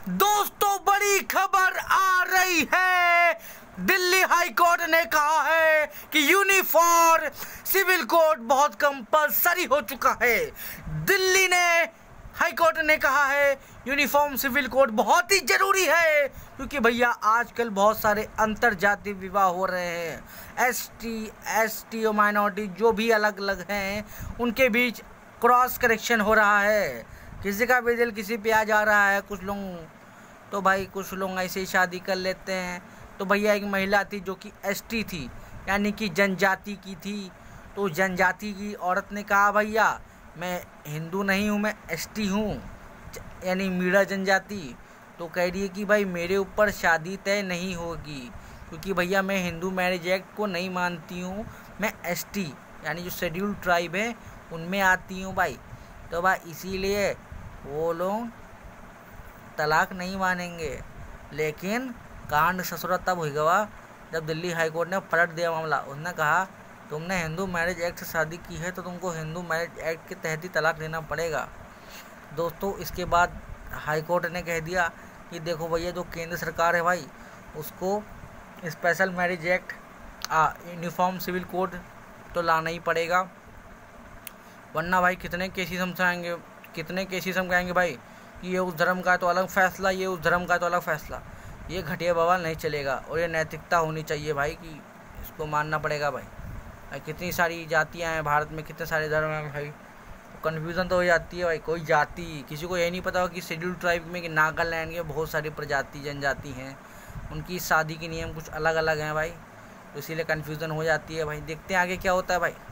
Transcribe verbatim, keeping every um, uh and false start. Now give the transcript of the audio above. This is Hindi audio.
दोस्तों बड़ी खबर आ रही है। दिल्ली हाई कोर्ट ने कहा है कि यूनिफॉर्म सिविल कोड बहुत कंपलसरी हो चुका है। दिल्ली ने हाई कोर्ट ने कहा है यूनिफॉर्म सिविल कोड बहुत ही जरूरी है, क्योंकि भैया आजकल बहुत सारे अंतर जातीय विवाह हो रहे हैं। एस टी एस टी और माइनॉरिटी जो भी अलग अलग हैं उनके बीच क्रॉस करेक्शन हो रहा है। किसी का भी दिल किसी पे आ जा रहा है। कुछ लोग तो भाई कुछ लोग ऐसे ही शादी कर लेते हैं। तो भैया एक महिला थी जो कि एस टी थी, यानी कि जनजाति की थी। तो जनजाति की औरत ने कहा भैया मैं हिंदू नहीं हूँ, मैं एस टी हूँ, यानी मीणा जनजाति। तो कह रही है कि भाई मेरे ऊपर शादी तय नहीं होगी, क्योंकि भैया मैं हिंदू मैरिज एक्ट को नहीं मानती हूँ। मैं एस टी यानी जो शेड्यूल ट्राइब है उनमें आती हूँ भाई। तो भाई इसीलिए वो लोग तलाक नहीं मानेंगे। लेकिन कांड ससुरा तब हुआ जब दिल्ली हाई कोर्ट ने पलट दिया मामला। उसने कहा तुमने हिंदू मैरिज एक्ट से शादी की है तो तुमको हिंदू मैरिज एक्ट के तहत ही तलाक देना पड़ेगा। दोस्तों इसके बाद हाई कोर्ट ने कह दिया कि देखो भैया जो केंद्र सरकार है भाई उसको special marriage act uniform civil code तो लाना ही पड़ेगा, वरना भाई कितने केसेस हम समझाएंगे कितने केसेस हम कहेंगे भाई कि ये उस धर्म का तो अलग फैसला, ये उस धर्म का तो अलग फैसला। ये घटिया बवाल नहीं चलेगा और ये नैतिकता होनी चाहिए भाई कि इसको मानना पड़ेगा भाई। भाई कितनी सारी जातियां हैं भारत में, कितने सारे धर्म हैं भाई, तो कन्फ्यूज़न तो हो जाती है भाई। कोई जाति किसी को ये नहीं पता हो कि शेड्यूल ट्राइब में कि नागालैंड के बहुत सारी प्रजाति जनजाति हैं, उनकी शादी के नियम कुछ अलग अलग हैं भाई, तो इसीलिए कन्फ्यूज़न हो जाती है भाई। देखते हैं आगे क्या होता है भाई।